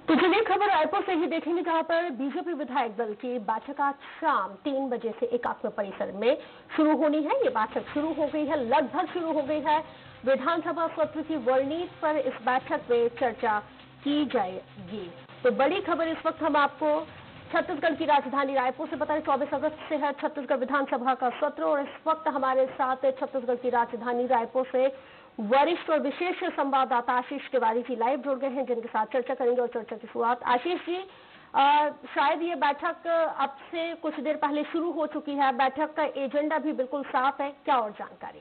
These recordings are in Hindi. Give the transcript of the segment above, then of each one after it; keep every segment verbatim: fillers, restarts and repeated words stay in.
तो चलिए खबर रायपुर से ही देखेंगे, जहां पर बीजेपी विधायक दल की बैठक आज शाम तीन बजे से एकात्म परिसर में शुरू होनी है। ये बैठक शुरू हो गई है, लगभग शुरू हो गई है। विधानसभा सत्र की वर्णनीति पर इस बैठक में चर्चा की जाएगी। तो बड़ी खबर इस वक्त हम आपको छत्तीसगढ़ की राजधानी रायपुर से बता रहे, चौबीस अगस्त से है छत्तीसगढ़ विधानसभा का सत्र और इस वक्त हमारे साथ छत्तीसगढ़ की राजधानी रायपुर से वरिष्ठ और विशेष संवाददाता आशीष तिवारी जी लाइव जुड़ गए हैं, जिनके साथ चर्चा करेंगे। और चर्चा की शुरुआत आशीष जी, आ, शायद ये बैठक अब से कुछ देर पहले शुरू हो चुकी है, बैठक का एजेंडा भी बिल्कुल साफ है, क्या और जानकारी?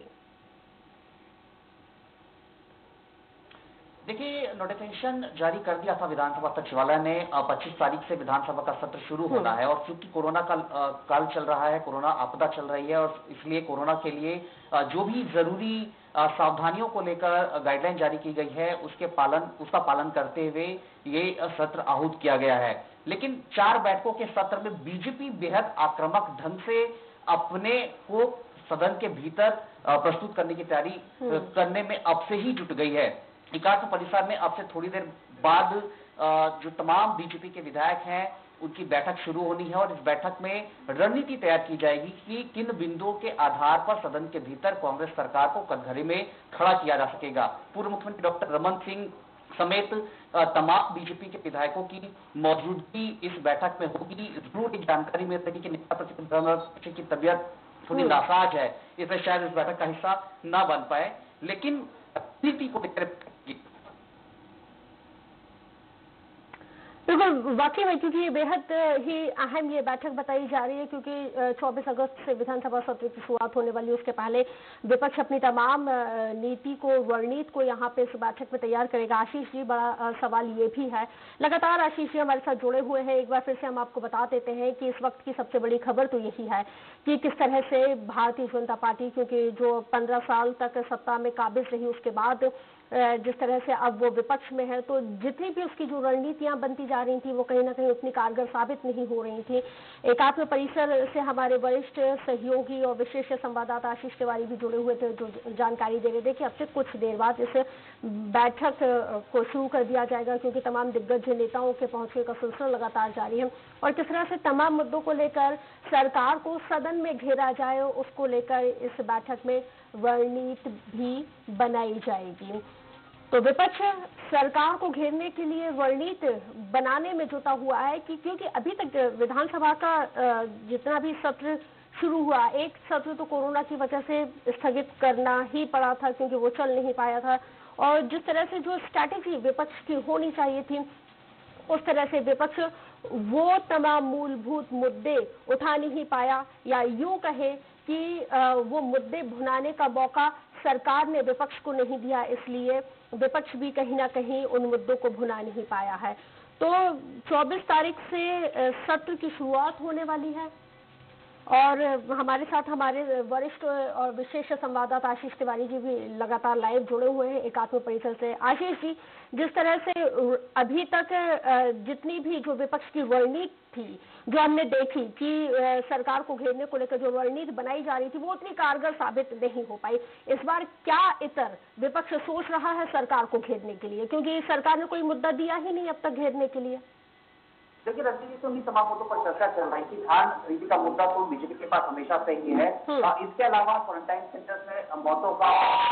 देखिए, नोटिफिकेशन जारी कर दिया था विधानसभा सचिवालय ने। पच्चीस तारीख से विधानसभा का सत्र शुरू होना है और क्योंकि कोरोना का काल चल रहा है, कोरोना आपदा चल रही है और इसलिए कोरोना के लिए जो भी जरूरी सावधानियों को लेकर गाइडलाइन जारी की गई है उसके पालन उसका पालन करते हुए ये सत्र आहूत किया गया है। लेकिन चार बैठकों के सत्र में बीजेपी बेहद आक्रामक ढंग से अपने को सदन के भीतर प्रस्तुत करने की तैयारी करने में अब से ही जुट गई है। एकात्म परिसर में अब से थोड़ी देर बाद जो तमाम बीजेपी के विधायक हैं उनकी बैठक शुरू होनी है और इस बैठक में रणनीति तैयार की जाएगी कि किन बिंदुओं के आधार पर सदन के भीतर कांग्रेस सरकार को कटघरे में खड़ा किया जा सकेगा। पूर्व मुख्यमंत्री डॉक्टर रमन सिंह समेत तमाम बीजेपी के विधायकों की मौजूदगी इस बैठक में होगी। जरूर जानकारी मिल रही कि नेता प्रतिपक्ष की तबियत थोड़ी नासाज है, इसलिए शायद इस बैठक का हिस्सा न बन पाए, लेकिन नीति को लेकर बिल्कुल वाकई में, क्योंकि ये बेहद ही अहम ये बैठक बताई जा रही है, क्योंकि चौबीस अगस्त से विधानसभा सत्र की शुरुआत होने वाली है। उसके पहले विपक्ष अपनी तमाम नीति को, रणनीति को यहाँ पे इस बैठक में तैयार करेगा। आशीष जी, बड़ा सवाल ये भी है, लगातार आशीष जी हमारे साथ जुड़े हुए हैं, एक बार फिर से हम आपको बता देते हैं कि इस वक्त की सबसे बड़ी खबर तो यही है कि किस तरह से भारतीय जनता पार्टी, क्योंकि जो पंद्रह साल तक सत्ता में काबिज रही, उसके बाद जिस तरह से अब वो विपक्ष में है, तो जितनी भी उसकी जो रणनीतियां बनती जा रही थी वो कहीं ना कहीं उतनी कारगर साबित नहीं हो रही थी। एकात्म परिसर से हमारे वरिष्ठ सहयोगी और विशेष संवाददाता आशीष तिवारी भी जुड़े हुए थे, जो जानकारी दे रहे थे कि अब से कुछ देर बाद इस बैठक को शुरू कर दिया जाएगा, क्योंकि तमाम दिग्गज नेताओं के पहुंचने का सिलसिला लगातार जारी है और किस तरह से तमाम मुद्दों को लेकर सरकार को सदन में घेरा जाए, उसको लेकर इस बैठक में रणनीति भी बनाई जाएगी। तो विपक्ष सरकार को घेरने के लिए रणनीति बनाने में जुटा हुआ है कि क्योंकि अभी तक विधानसभा का जितना भी सत्र शुरू हुआ, एक सत्र तो कोरोना की वजह से स्थगित करना ही पड़ा था, क्योंकि वो चल नहीं पाया था और जिस तरह से जो स्ट्रैटेजी विपक्ष की होनी चाहिए थी उस तरह से विपक्ष वो तमाम मूलभूत मुद्दे उठा नहीं पाया, या यूं कहे कि वो मुद्दे भुनाने का मौका सरकार ने विपक्ष को नहीं दिया, इसलिए विपक्ष भी कहीं ना कहीं उन मुद्दों को भुना नहीं पाया है। तो चौबीस तारीख से सत्र की शुरुआत होने वाली है और हमारे साथ हमारे वरिष्ठ और विशेष संवाददाता आशीष तिवारी जी भी लगातार लाइव जुड़े हुए हैं एकात्म परिसर से। आशीष जी, जिस तरह से अभी तक जितनी भी जो विपक्ष की रणनीति थी, जो हमने देखी कि सरकार को घेरने को लेकर जो रणनीति बनाई जा रही थी, वो उतनी कारगर साबित नहीं हो पाई। इस बार क्या इतर विपक्ष सोच रहा है सरकार को घेरने के लिए, क्योंकि सरकार ने कोई मुद्दा दिया ही नहीं अब तक घेरने के लिए? देखिए, रश्मि जी से उन्हीं तमाम मुद्दों पर चर्चा चल रही थी। धान खरीदी का मुद्दा तो बीजेपी के पास हमेशा से ही है। इसके अलावा क्वारंटाइन सेंटर में मौतों का,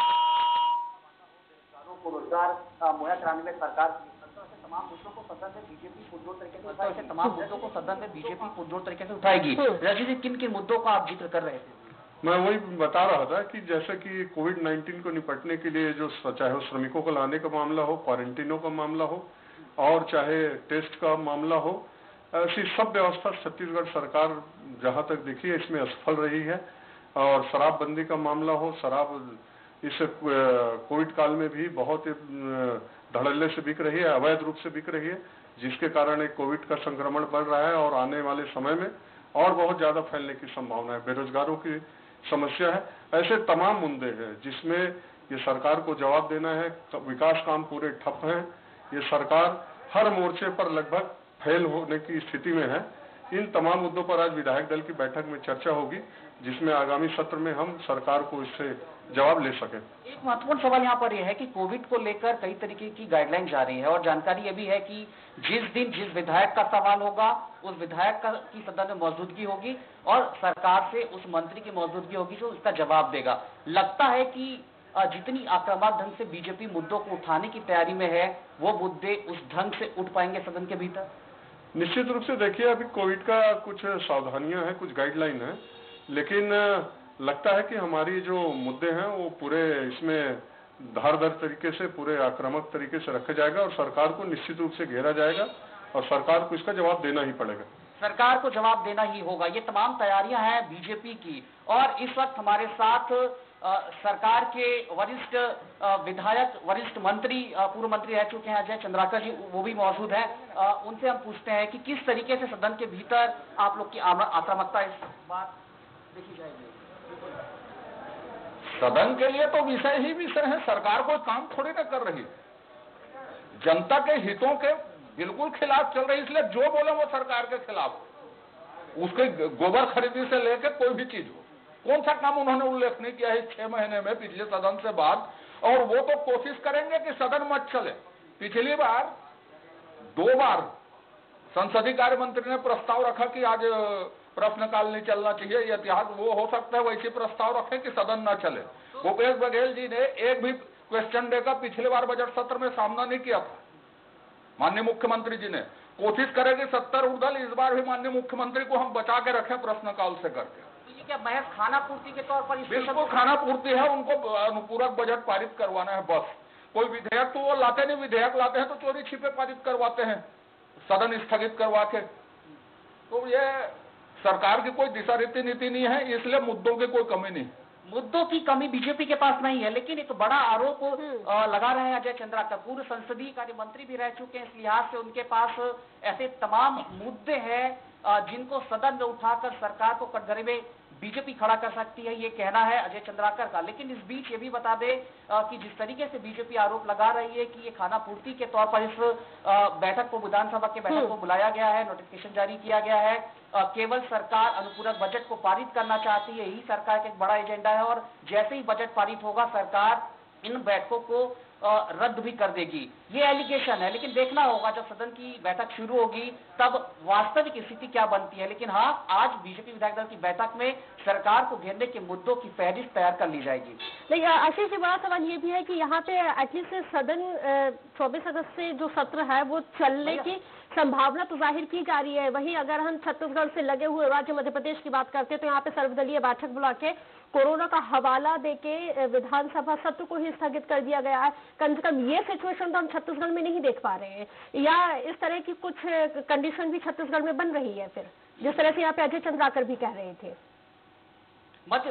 बेरोजगारों को रोजगार मुहैया कराने में सरकार की तमाम मुद्दों को सदन में बीजेपी पुरजोर तरीके से उठाएगी तमाम मुद्दों को सदन में बीजेपी पुरजोर तरीके से उठाएगी। रश्मि जी, किन किन मुद्दों का आप जिक्र कर रहे थे? मैं वही बता रहा था कि जैसे कि कोविड नाइन्टीन को निपटने के लिए जो चाहे वो श्रमिकों को लाने का मामला हो, क्वारंटीनों का मामला हो और चाहे टेस्ट का मामला हो, ऐसी सब व्यवस्था छत्तीसगढ़ सरकार जहां तक देखी है इसमें असफल रही है। और शराबबंदी का मामला हो, शराब इस कोविड काल में भी बहुत धड़ल्ले से बिक रही है, अवैध रूप से बिक रही है, जिसके कारण एक कोविड का संक्रमण बढ़ रहा है और आने वाले समय में और बहुत ज्यादा फैलने की संभावना है। बेरोजगारों की समस्या है। ऐसे तमाम मुद्दे हैं जिसमें ये सरकार को जवाब देना है। विकास काम पूरे ठप हैं। ये सरकार हर मोर्चे पर लगभग फेल होने की स्थिति में है। इन तमाम मुद्दों पर आज विधायक दल की बैठक में चर्चा होगी, जिसमें आगामी सत्र में हम सरकार को इससे जवाब ले सके। एक महत्वपूर्ण सवाल यहाँ पर यह है कि कोविड को लेकर कई तरीके की गाइडलाइन जारी है और जानकारी यह भी है कि जिस दिन जिस विधायक का सवाल होगा उस विधायक का की सदन में मौजूदगी होगी और सरकार से उस मंत्री की मौजूदगी होगी जो उसका जवाब देगा। लगता है कि जितनी आक्रामक ढंग से बीजेपी मुद्दों को उठाने की तैयारी में है वो मुद्दे उस ढंग से उठ पाएंगे सदन के भीतर? निश्चित रूप से देखिए, अभी कोविड का कुछ सावधानियां हैं, कुछ गाइडलाइन है, लेकिन लगता है कि हमारी जो मुद्दे हैं वो पूरे इसमें धारदार तरीके से, पूरे आक्रामक तरीके से रखा जाएगा और सरकार को निश्चित रूप से घेरा जाएगा और सरकार को इसका जवाब देना ही पड़ेगा। सरकार को जवाब देना ही होगा। ये तमाम तैयारियां हैं बीजेपी की और इस वक्त हमारे साथ आ, सरकार के वरिष्ठ विधायक, वरिष्ठ मंत्री, पूर्व मंत्री रह चुके हैं अजय चंद्राकर जी, वो भी मौजूद हैं। उनसे हम पूछते हैं कि किस तरीके से सदन के भीतर आप लोग की आक्रामकता इस बार देखी जाएगी। सदन के लिए तो विषय ही विषय है, सरकार कोई काम थोड़ी ना कर रही, जनता के हितों के बिल्कुल खिलाफ चल रही, इसलिए जो बोले वो सरकार के खिलाफ। उसके गोबर खरीदी से लेकर कोई भी चीज हो, कौन सा काम उन्होंने उल्लेख नहीं किया है छह महीने में पिछले सदन से बाद। और वो तो कोशिश करेंगे कि सदन मत चले। पिछली बार दो बार संसदीय कार्य मंत्री ने प्रस्ताव रखा कि आज प्रश्नकाल नहीं चलना चाहिए, ये इतिहास वो हो सकता है वैसे प्रस्ताव रखें कि सदन न चले। भूपेश बघेल जी ने एक भी क्वेश्चन डे का पिछले बार बजट सत्र में सामना नहीं किया था। माननीय मुख्यमंत्री जी ने कोशिश करेगी सत्तर उर्दल इस बार भी माननीय मुख्यमंत्री को हम बचा के रखें प्रश्नकाल से करके। तो ये क्या महज खाना पूर्ति के तौर पर? बिल्कुल खाना पूर्ति है, उनको अनुपूरक बजट पारित करवाना है बस। कोई विधेयक तो वो लाते नहीं, विधेयक लाते हैं तो चोरी छिपे पारित करवाते हैं, सदन स्थगित करवा के। तो ये सरकार की कोई दिशा रीति नीति नहीं है, इसलिए मुद्दों की कोई कमी नहीं। मुद्दों की कमी बीजेपी के पास नहीं है, लेकिन एक बड़ा आरोप लगा रहे हैं अजय चंद्राकर, पूर्व संसदीय कार्य मंत्री भी रह चुके हैं, इस लिहाज से उनके पास ऐसे तमाम मुद्दे हैं जिनको सदन में उठाकर सरकार को कटघरे में बीजेपी खड़ा कर सकती है, ये कहना है अजय चंद्राकर का। लेकिन इस बीच ये भी बता दें कि जिस तरीके से बीजेपी आरोप लगा रही है कि ये खाना पूर्ति के तौर पर इस बैठक को, विधानसभा के बैठक को बुलाया गया है, नोटिफिकेशन जारी किया गया है, केवल सरकार अनुपूरक बजट को पारित करना चाहती है, यही सरकार का एक बड़ा एजेंडा है और जैसे ही बजट पारित होगा सरकार इन बैठकों को रद्द भी कर देगी, ये एलिगेशन है। लेकिन देखना होगा जब सदन की बैठक शुरू होगी तब वास्तविक स्थिति क्या बनती है। लेकिन हाँ, आज बीजेपी विधायक दल की बैठक में सरकार को घेरने के मुद्दों की फहरिस्त तैयार कर ली जाएगी। लेकिन आशीष जी, बड़ा सवाल ये भी है कि यहाँ पे एटलीस्ट सदन चौबीस अगस्त से जो सत्र है वो चलने की संभावना तो जाहिर की जा रही है। वहीं अगर हम छत्तीसगढ़ से लगे हुए राज्य मध्य प्रदेश की बात करते हैं तो यहाँ पे सर्वदलीय बैठक बुला के कोरोना का हवाला देके विधानसभा सत्र को ही स्थगित कर दिया गया है। कम से कम ये सिचुएशन तो हम छत्तीसगढ़ में नहीं देख पा रहे हैं, या इस तरह की कुछ कंडीशन भी छत्तीसगढ़ में बन रही है फिर, जिस तरह से यहाँ पे अजय चंद्राकर भी कह रहे थे। मध्य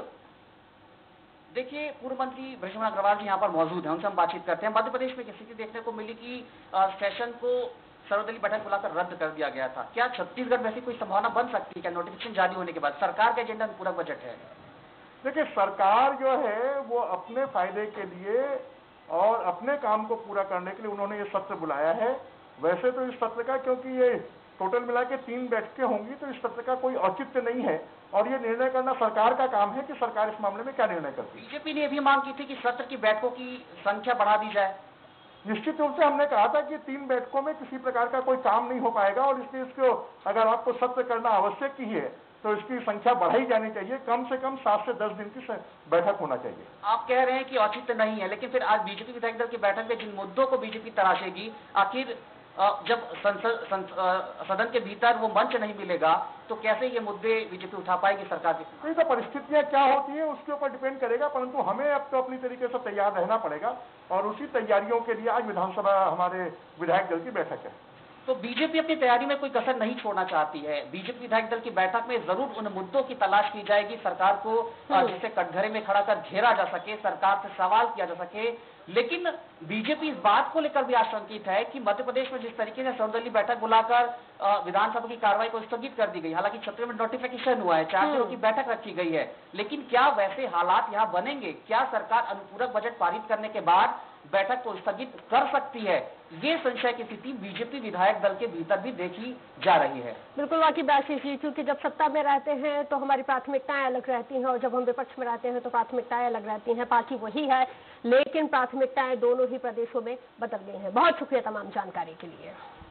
देखिए, पूर्व मंत्री ब्रजमोहन अग्रवाल जी यहाँ पर मौजूद हैं, उनसे हम बातचीत करते हैं। मध्य प्रदेश में स्थिति देखने को मिली कि सेशन को सर्वदलीय बैठक बुलाकर रद्द कर दिया गया था। क्या छत्तीसगढ़ में ऐसी कोई संभावना बन सकती है? क्या नोटिफिकेशन जारी होने के बाद सरकार का एजेंडा अनुपूरक बजट है? देखिए, सरकार जो है वो अपने फायदे के लिए और अपने काम को पूरा करने के लिए उन्होंने ये सत्र बुलाया है। वैसे तो इस सत्र का, क्योंकि ये टोटल मिला के तीन बैठकें होंगी, तो इस सत्र का कोई औचित्य नहीं है और ये निर्णय करना सरकार का काम है कि सरकार इस मामले में क्या निर्णय करती है। बीजेपी ने भी मांग की थी कि सत्र की बैठकों की संख्या बढ़ा दी जाए। निश्चित रूप से हमने कहा था कि तीन बैठकों में किसी प्रकार का कोई काम नहीं हो पाएगा और इसलिए इसको अगर आपको सत्र करना आवश्यक ही है तो इसकी संख्या बढ़ाई जानी चाहिए, कम से कम सात से दस दिन की बैठक होना चाहिए। आप कह रहे हैं कि औचित्य नहीं है, लेकिन फिर आज बीजेपी विधायक दल की बैठक में जिन मुद्दों को बीजेपी तराशेगी, आखिर जब संसद सदन के भीतर वो मंच नहीं मिलेगा तो कैसे ये मुद्दे बीजेपी उठा पाएगी सरकार की? तो परिस्थितियां क्या होती है उसके ऊपर डिपेंड करेगा, परंतु हमें अब तो अपनी तरीके से तैयार रहना पड़ेगा और उसी तैयारियों के लिए आज विधानसभा हमारे विधायक दल की बैठक है। तो बीजेपी अपनी तैयारी में कोई कसर नहीं छोड़ना चाहती है। बीजेपी विधायक दल की बैठक में जरूर उन मुद्दों की तलाश की जाएगी सरकार को, जिसे कटघरे में खड़ा कर घेरा जा सके, सरकार से सवाल किया जा सके। लेकिन बीजेपी इस बात को लेकर भी आशंकित है कि मध्य प्रदेश में जिस तरीके से सर्वदलीय बैठक बुलाकर विधानसभा की कार्रवाई को स्थगित कर दी गई, हालांकि छत्तीसगढ़ में नोटिफिकेशन हुआ है, चार दिनों की बैठक रखी गई है, लेकिन क्या वैसे हालात यहाँ बनेंगे? क्या सरकार अनुपूरक बजट पारित करने के बाद बैठक को स्थगित कर सकती है, ये संशय की स्थिति बीजेपी विधायक दल के भीतर भी देखी जा रही है। बिल्कुल वाकई आशीष जी, क्योंकि जब सत्ता में रहते हैं तो हमारी प्राथमिकताएं अलग रहती हैं और जब हम विपक्ष में रहते हैं तो प्राथमिकताएं अलग रहती हैं। पार्टी वही है लेकिन प्राथमिकताएं दोनों ही प्रदेशों में बदल गई हैं। बहुत शुक्रिया तमाम जानकारी के लिए।